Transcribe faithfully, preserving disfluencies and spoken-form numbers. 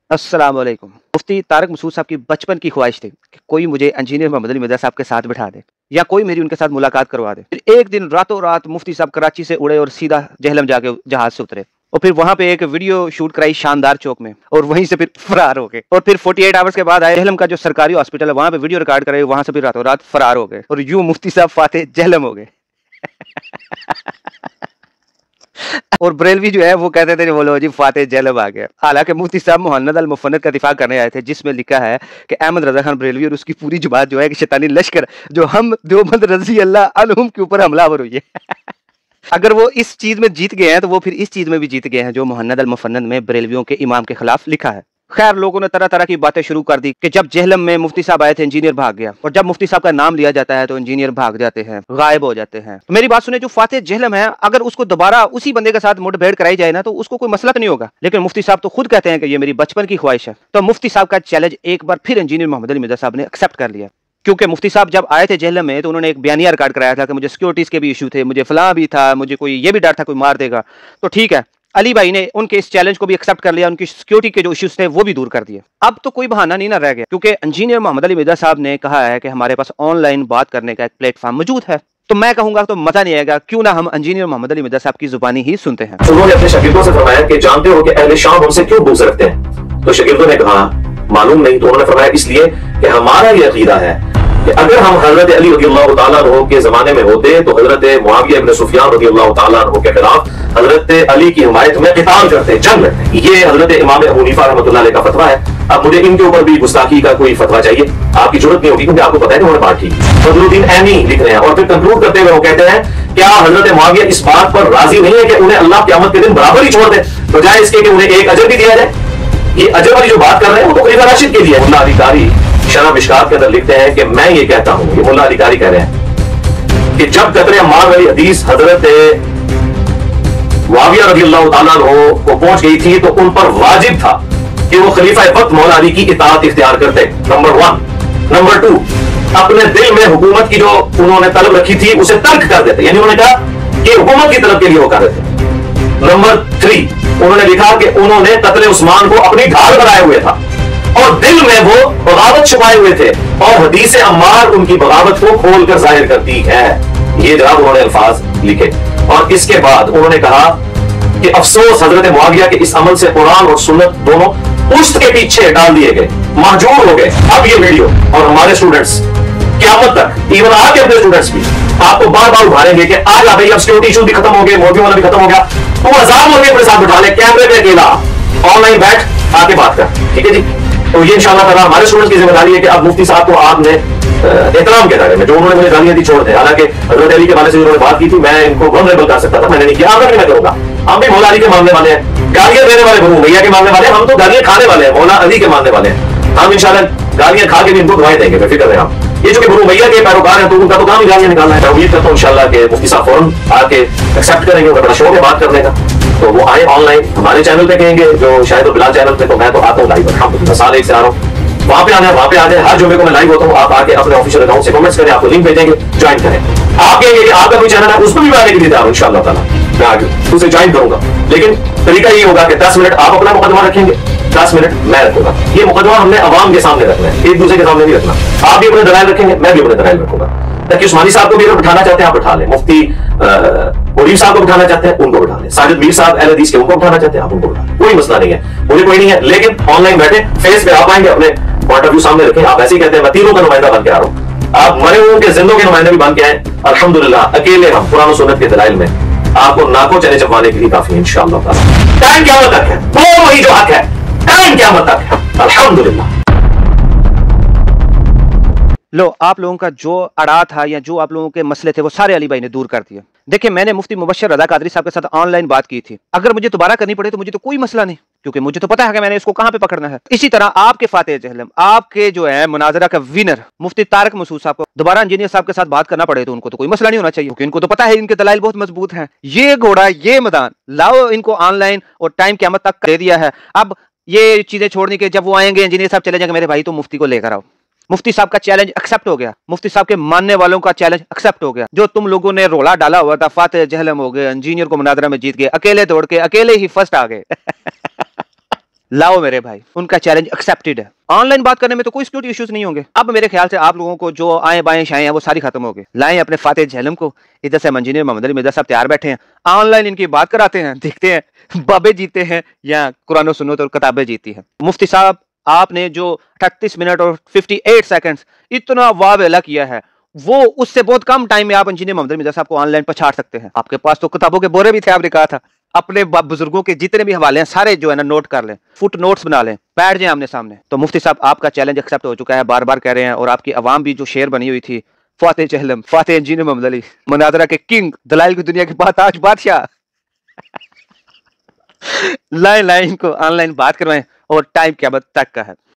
अस्सलाम वालेकुम। मुफ्ती तारक मसूद साहब की बचपन की ख्वाहिश थी कि कोई मुझे इंजीनियर मोहम्मद अली मिर्ज़ा साहब के साथ बिठा दे या कोई मेरी उनके साथ मुलाकात करवा दे। फिर एक दिन रातों रात मुफ्ती साहब कराची से उड़े और सीधा जहलम जाके जहाज से उतरे और फिर वहां पे एक वीडियो शूट कराई शानदार चौक में और वहीं से फिर फरार हो गए। और फिर अड़तालीस आवर्स के बाद आए जहलम का जो सरकारी हॉस्पिटल है, वहां पे वीडियो रिकॉर्ड कराई, वहां से फिर रातों रात फरार हो गए और यूं मुफ्ती साहब फाते जहलम हो गए। और बरेलवी जो है वो कहते थे बोलो जी फाते जहलम आ गया। हालांकि मुफ्ती साहब मुहन्नद अल मुफन्नद का दिफा करने आए थे, जिसमें लिखा है कि अहमद रजा खान बरेलवी और उसकी पूरी जमात जो है कि शैतानी लश्कर जो हम देवबंद रजी अल्लाह अन्हुम के ऊपर हमलावर हुई है। अगर वो इस चीज में जीत गए हैं तो वो फिर इस चीज में भी जीत गए हैं जो मुहन्नद अल मुफन्नद में बरेलवियों के इमाम के खिलाफ लिखा है। खैर, लोगों ने तरह तरह की बातें शुरू कर दी कि जब जहलम में मुफ्ती साहब आए थे इंजीनियर भाग गया, और जब मुफ्ती साहब का नाम लिया जाता है तो इंजीनियर भाग जाते हैं, गायब हो जाते हैं। तो मेरी बात सुने, जो फाते जहलम है अगर उसको दोबारा उसी बंदे के साथ मुठभेड़ कराई जाए ना तो उसको कोई मसला तो नहीं होगा, लेकिन मुफ्ती साहब तो खुद कहते हैं कि ये मेरी बचपन की ख्वाहिश है। तो मुफ्ती साहब का चैलेंज एक बार फिर इंजीनियर मोहम्मद अली मिर्ज़ा साहब ने एक्सेप्ट कर लिया, क्योंकि मुफ्ती साहब जब आए थे जहलम में तो उन्होंने एक बयानिया रिकॉर्ड कराया था कि मुझे सिक्योरिटीज के भी इशू थे, मुझे फलां भी था, मुझे कोई ये भी डर था कोई मार देगा। तो ठीक है, अली भाई ने उनके इस चैलेंज को भी एक्सेप्ट कर लिया, उनकी सिक्योरिटी के जो इश्यूज थे वो भी दूर कर दिए। अब तो कोई बहाना नहीं ना रह गया, क्योंकि इंजीनियर मोहम्मद अली मिर्ज़ा साहब ने कहा है कि हमारे पास ऑनलाइन बात करने का एक प्लेटफॉर्म मौजूद है। तो मैं कहूंगा तो मजा नहीं आएगा, क्यों ना हम इंजीनियर मोहम्मद अली मिर्ज़ा साहब की जुबानी ही सुनते हैं। उन्होंने अपने शागिर्दों से फरमाया कि जानते हो कि अहले शाम हमसे क्यों बुग़्ज़ रखते हैं? तो शागिर्दों ने कहा मालूम नहीं। तो उन्होंने फरमाया इसलिए कि हमारा ये अकीदा है कि अगर हम हजरत अली रज़ियल्लाहु ताला अन्हु के जमाने में होते तो हजरत मुआविया इब्न सुफियान रज़ियल्लाहु ताला अन्हु के खिलाफ हजरत अली की हिमायत में क़िताल करते, जंग लड़ते। ये हजरत इमाम अबू हनीफा रहमतुल्लाह अलैह का फतवा है। अब मुझे इनके ऊपर भी गुस्ताखी का कोई फतवा चाहिए, आपकी जरूरत नहीं होगी, क्योंकि आपको पता है कि उन्होंने बात की। फजलुद्दीन ऐनी लिख रहे हैं और फिर कंक्लूड करते हुए वो कहते हैं क्या हजरत मुआविया इस बात पर राजी नहीं है कि उन्हें अल्लाह क़यामत के दिन बराबर ही छोड़ दे, बजाय इसके कि उन्हें एक अजर भी दिया जाए? ये अजर वाली जो बात कर रहे हैं वो तो खलीफा राशिद के लिए है। मुल्ला अधिकारी शरह मिशकात के अंदर लिखते हैं कि मैं ये कहता हूं, ये मुल्ला अधिकारी कह रहे हैं कि जब कतरे अम्मार वाली हदीस हजरत मुआविया रज़ियल्लाहु ताला अन्हु को पहुंच गई थी तो उन पर वाजिब था कि वो खलीफा वक्त मौला अली की इताअत इख्तियार करते, नंबर वन। नंबर टू, अपने दिल में हुकूमत की जो उन्होंने तलब रखी थी उसे तर्क कर देते, यानी उन्होंने कहा कि हुकूमत की तलब के लिए वो कर रहे थे। नंबर थ्री, उन्होंने लिखा कि उन्होंने कत्ल उस्मान को अपनी ढाल बनाए हुए था और दिल में वो बगावत छुपाए हुए थे, और हदीस अम्मार उनकी बगावत को खोल कर जाहिर करती है। ये जनाब उन्होंने अल्फाज लिखे। और इसके बाद उन्होंने कहा कि अफसोस हजरत मुआविया के इस अमल से कुरान और सुन्नत दोनों पुश्त के पीछे डाल दिए गए, महजूर हो गए। अब ये वीडियो और हमारे स्टूडेंट्स क़यामत तक, इवन आपके अपने स्टूडेंट्स भी आपको बार बार उभारेंगे कि आ जा भाई, अब सिक्योरिटी इशू भी खत्म हो गए, मोदी वाला भी खत्म हो गया, तू हजार मुर्गे अपने साथ बिठा ले, कैमरे पे अकेला ऑनलाइन बैठ आके बात कर, ठीक है जी। तो ये इंशाअल्लाह ताला हमारे स्टूडेंट्स की जिम्मेदारी है कि अब मुफ्ती साहब को आपने एहतराम के दायरे में जो उन्होंने मुझे गालियां दी छोड़ दें। हालांकि हजरत अली के बारे से उन्होंने बात की थी, मैं इनको वल्नरेबल कर सकता था, मैंने नहीं किया, आगे मैं करूंगा। हम भी मौला अली के मानने वाले हैं, गालियां देने वाले बनो भैया के मानने वाले, हम तो गालियां खाने वाले हैं, मौला अली के मानने वाले हैं। हम इंशाल्लाह गालियां खा के भी इनको दुआएं देंगे, फिक्र रहे आप। ये जो कि बनो भैया के पैरोकार हैं तो उनका तो काम ही गालियां निकालना है। उम्मीद करता हूं इंशाल्लाह के मुफ्ती साहब फौरन आके एक्सेप्ट करेंगे, उनका बड़ा शौक है बात करने का, तो वो आए ऑनलाइन हमारे चैनल पे कहेंगे जो शायद वो बिलाल चैनल पे, तो मैं तो आता हूँ लाइव, हम साल एक से आ रहा हूँ, वहां पे आना वहां पे आ जाए। हर जुम्मे को मैं लाइव होता हूँ, आप आके अपने ऑफिशियल अकाउंट से कमेंट्स करें, आपको लिंक भेजेंगे, ज्वाइन करें। आप कहेंगे कि आपका कोई चैनल है उसको भी मैं आने के लिए तैयार हूं इंशाअल्लाह ताला, मैं आगे उसे ज्वाइन करूंगा। लेकिन तरीका ये होगा कि दस मिनट आप अपना मुकदमा रखेंगे, दस मिनट मैं रखूंगा। ये मुकदमा हमने अवाम के सामने रखना है, एक दूसरे के सामने नहीं रखना। आप भी अपने दलाइल रखेंगे, मैं भी अपने दलाइल रखूंगा, ताकि उस्मानी साहब को भी अगर बिठाना चाहते हैं आप बिठा लें, मुफ्ती मुनीर साहब को बिठाना चाहते हैं उनको बिठा लें, साजिद मीर साहब अहले हदीस के उनको बिठाना चाहते हैं आप उनको बिठा लें, कोई मसला नहीं है, मुझे कोई नहीं है। लेकिन ऑनलाइन बैठे, फेस पे आप आएंगे, अपने पॉइंट ऑफ व्यू सामने रखें। आप ऐसे ही कहते हैं मैं तीनों का नुमाइंदा बन के आ रहा हूँ, आप मरे हुए के जिंदों के नुमाइंदे भी बन के आए, अल्हम्दुलिल्लाह अकेले हम कुरान और सुन्नत के दलाइल में आपको नाकों चने चबाने के लिए काफी है इंशाअल्लाह ताला। टाइम क़यामत तक है, वो वही जो हक है, टाइम क़यामत तक है, अल्हम्दुलिल्लाह। लो, आप लोगों का जो अड़ा था या जो आप लोगों के मसले थे वो सारे अली भाई ने दूर कर दिए। देखिए, मैंने मुफ्ती मुबश्शिर रज़ा कादरी साहब के साथ ऑनलाइन बात की थी, अगर मुझे दोबारा करनी पड़े तो मुझे तो कोई मसला नहीं, क्योंकि मुझे तो पता है कि मैंने इसको कहां पे पकड़ना है। इसी तरह आपके फाते जहलम, आपके जो है मुनाजरा का विनर मुफ्ती तारक मसूद साहब को दोबारा इंजीनियर साहब के साथ बात करना पड़े तो उनको तो कोई मसला नहीं होना चाहिए, क्योंकि इनको तो पता है इनके दलाइल बहुत मजबूत हैं। ये घोड़ा, ये मैदान लाओ, इनको ऑनलाइन और टाइम क़यामत तक दे दिया है। अब ये चीजें छोड़ने के, जब वो आएंगे इंजीनियर साहब चले जाएंगे, मेरे भाई तो मुफ्ती को लेकर आओ। मुफ्ती साहब का चैलेंज एक्सेप्ट हो गया, मुफ्ती साहब के मानने वालों का चैलेंज एक्सेप्ट हो गया। जो तुम लोगों ने रोला डाला हुआ था, फाते जहलम हो गए, इंजीनियर को मुनाजरा में जीत गए, अकेले दौड़ के अकेले ही फर्स्ट आ गए। लाओ मेरे भाई, उनका चैलेंज एक्सेप्टेड है। ऑनलाइन बात करने में तो कोई सिक्योरिटी इश्यूज नहीं होंगे। अब मेरे ख्याल से आप लोगों को जो आए बाएं शाएं हैं वो सारी खत्म हो गई। लाएं अपने फातेह झेलम को, इधर से इंजीनियर मोहम्मद अली मिर्जा साहब तैयार बैठे हैं, ऑनलाइन इनकी बात कराते हैं, देखते हैं बाबे जीते हैं या कुरान और सुन्नत और किताबें जीती हैं। मुफ्ती साहब आपने जो अड़तीस मिनट और अट्ठावन सेकंड्स इतना वाह वेला किया है, वो उससे बहुत कम टाइम में आप इंजीनियर मोहम्मद अली मिर्जा साहब को ऑनलाइन पछाड़ सकते हैं। आपके पास तो किताबों के बोरे भी थे, आपने कहा था। अपने बुजुर्गों के जितने भी हवाले हैं सारे जो है ना नोट कर लें, फुट नोट्स बना लें, बैठ जाएं आमने सामने। तो मुफ्ती साहब आपका चैलेंज एक्सेप्ट हो चुका है, बार बार कह रहे हैं। और आपकी आवाम भी जो शेर बनी हुई थी, फातेह जहलम, फातेह इंजीनियर मोहम्मद अली, मुनाजरा के किंग, दलाइल की दुनिया के बाताज बादशाह लाइन लाइन को ऑनलाइन बात करवाएं और टाइम क्या तक का है।